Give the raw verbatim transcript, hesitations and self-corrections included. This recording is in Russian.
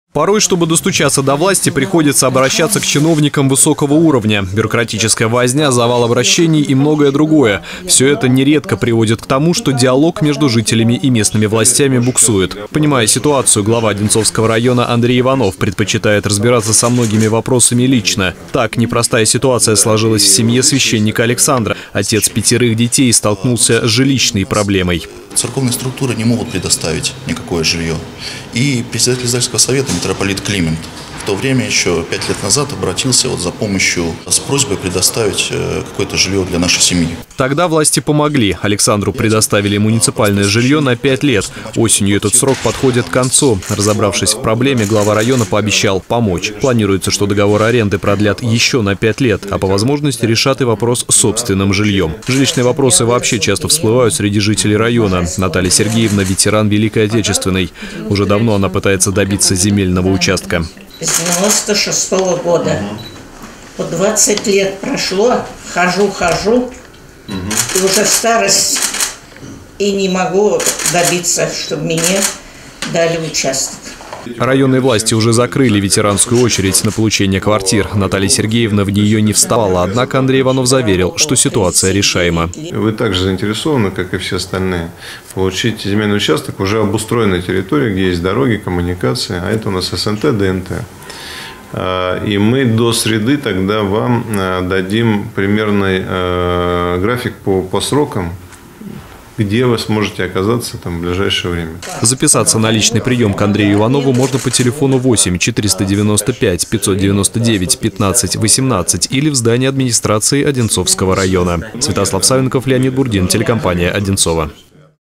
Порой, чтобы достучаться до власти, приходится обращаться к чиновникам высокого уровня. Бюрократическая возня, завал обращений и многое другое. Все это нередко приводит к тому, что диалог между жителями и местными властями буксует. Понимая ситуацию, глава Одинцовского района Андрей Иванов предпочитает разбираться со многими вопросами лично. Так, непростая ситуация сложилась в семье священника Александра. Отец пятерых детей столкнулся с жилищной проблемой. Церковные структуры не могут предоставить никакое жилье. И председатель Зальского совета митрополит Климент в то время, еще пять лет назад, обратился вот за помощью с просьбой предоставить какое-то жилье для нашей семьи. Тогда власти помогли. Александру предоставили муниципальное жилье на пять лет. Осенью этот срок подходит к концу. Разобравшись в проблеме, глава района пообещал помочь. Планируется, что договор аренды продлят еще на пять лет, а по возможности решат и вопрос с собственным жильем. Жилищные вопросы вообще часто всплывают среди жителей района. Наталья Сергеевна – ветеран Великой Отечественной. Уже давно она пытается добиться земельного участка. С девяносто шестого года. Вот двадцать лет прошло, хожу, хожу, и уже старость, и не могу добиться, чтобы мне дали участок. Районные власти уже закрыли ветеранскую очередь на получение квартир. Наталья Сергеевна в нее не вставала, однако Андрей Иванов заверил, что ситуация решаема. Вы также заинтересованы, как и все остальные, получить земельный участок уже обустроенной территории, где есть дороги, коммуникации, а это у нас СНТ, ДНТ. И мы до среды тогда вам дадим примерный график по, по срокам, где вы сможете оказаться там в ближайшее время. Записаться на личный прием к Андрею Иванову можно по телефону восемь четыреста девяносто пять пятьсот девяносто девять пятнадцать восемнадцать или в здании администрации Одинцовского района. Святослав Савенков, Леонид Бурдин, телекомпания «Одинцово».